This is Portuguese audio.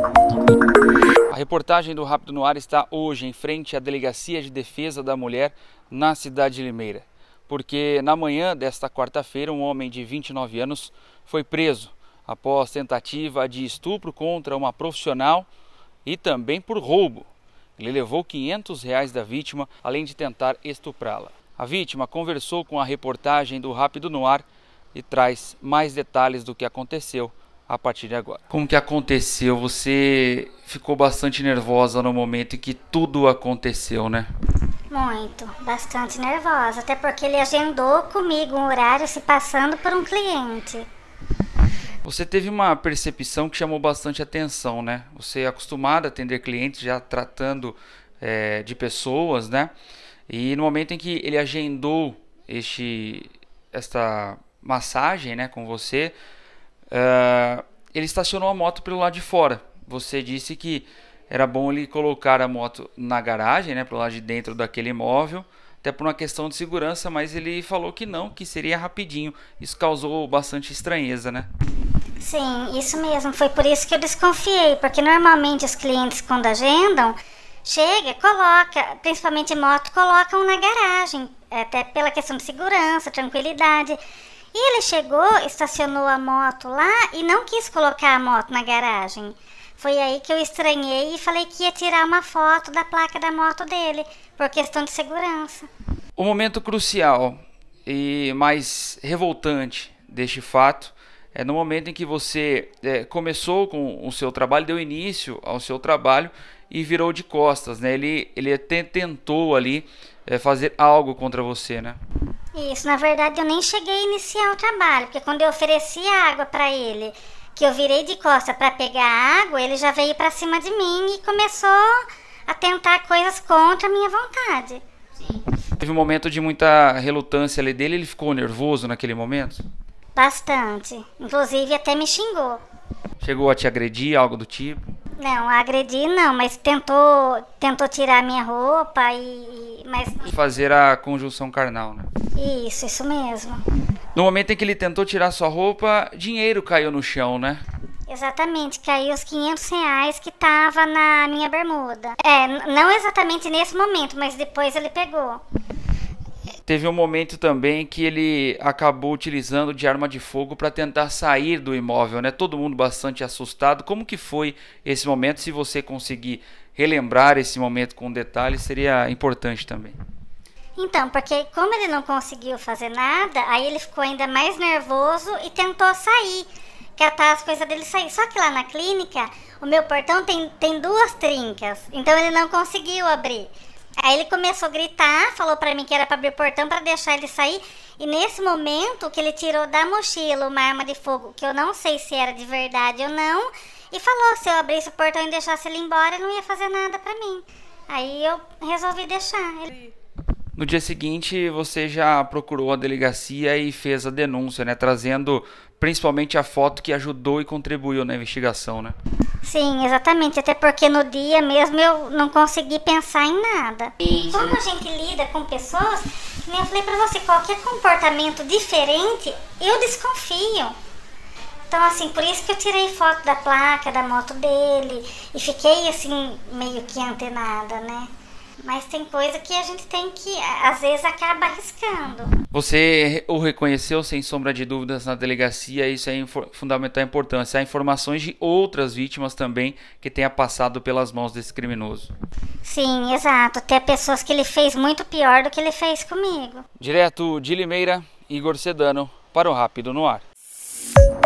A reportagem do Rápido no Ar está hoje em frente à Delegacia de Defesa da Mulher na cidade de Limeira, porque na manhã desta quarta-feira um homem de 29 anos foi preso após tentativa de estupro contra uma profissional e também por roubo. Ele levou R$500 da vítima, além de tentar estuprá-la. A vítima conversou com a reportagem do Rápido no Ar e traz mais detalhes do que aconteceu a partir de agora. Como que aconteceu? Você ficou bastante nervosa no momento em que tudo aconteceu, né? Muito, bastante nervosa, até porque ele agendou comigo um horário se passando por um cliente. Você teve uma percepção que chamou bastante atenção, né? Você é acostumado a atender clientes já tratando de pessoas, né? E no momento em que ele agendou esta massagem, né, com você, ele estacionou a moto pelo lado de fora. Você disse que era bom ele colocar a moto na garagem, né, pelo lado de dentro daquele imóvel, até por uma questão de segurança, mas ele falou que não, que seria rapidinho. Isso causou bastante estranheza, né? Sim, isso mesmo. Foi por isso que eu desconfiei, porque normalmente os clientes, quando agendam, chega, coloca, principalmente moto, colocam na garagem, até pela questão de segurança, tranquilidade. E ele chegou, estacionou a moto lá e não quis colocar a moto na garagem. Foi aí que eu estranhei e falei que ia tirar uma foto da placa da moto dele, por questão de segurança. O momento crucial e mais revoltante deste fato é no momento em que você começou com o seu trabalho, deu início ao seu trabalho e virou de costas, né? Ele até tentou ali fazer algo contra você, né? Isso, na verdade eu nem cheguei a iniciar o trabalho, porque quando eu ofereci água para ele, que eu virei de costas para pegar água, ele já veio para cima de mim e começou a tentar coisas contra a minha vontade. Sim. Teve um momento de muita relutância ali dele, ele ficou nervoso naquele momento? Bastante, inclusive até me xingou. Chegou a te agredir, algo do tipo? Não, agredir não, mas tentou tirar a minha roupa mas fazer a conjunção carnal, né? Isso mesmo. No momento em que ele tentou tirar sua roupa, dinheiro caiu no chão, né? Exatamente, caiu os R$500 que tava na minha bermuda. Não exatamente nesse momento, mas depois ele pegou. Teve um momento também que ele acabou utilizando de arma de fogo para tentar sair do imóvel, né? Todo mundo bastante assustado. Como que foi esse momento? Se você conseguir relembrar esse momento com detalhes, seria importante também. Então, porque como ele não conseguiu fazer nada, aí ele ficou ainda mais nervoso e tentou sair, catar as coisas dele sair. Só que lá na clínica, o meu portão tem duas trincas, então ele não conseguiu abrir. Aí ele começou a gritar, falou pra mim que era pra abrir o portão pra deixar ele sair. E nesse momento que ele tirou da mochila uma arma de fogo, que eu não sei se era de verdade ou não, e falou se eu abrisse o portão e deixasse ele embora, ele não ia fazer nada pra mim. Aí eu resolvi deixar ele. No dia seguinte, você já procurou a delegacia e fez a denúncia, né? Trazendo principalmente a foto que ajudou e contribuiu na investigação, né? Sim, exatamente. Até porque no dia mesmo eu não consegui pensar em nada. Como a gente lida com pessoas, como eu falei pra você, qualquer comportamento diferente, eu desconfio. Então, assim, por isso que eu tirei foto da placa, da moto dele e fiquei, assim, meio que antenada, né? Mas tem coisa que a gente tem que, às vezes, acaba arriscando. Você o reconheceu, sem sombra de dúvidas, na delegacia, isso é fundamental importância. Há informações de outras vítimas também que tenha passado pelas mãos desse criminoso. Sim, exato. Tem pessoas que ele fez muito pior do que ele fez comigo. Direto de Limeira, Igor Sedano, para o Rápido no Ar.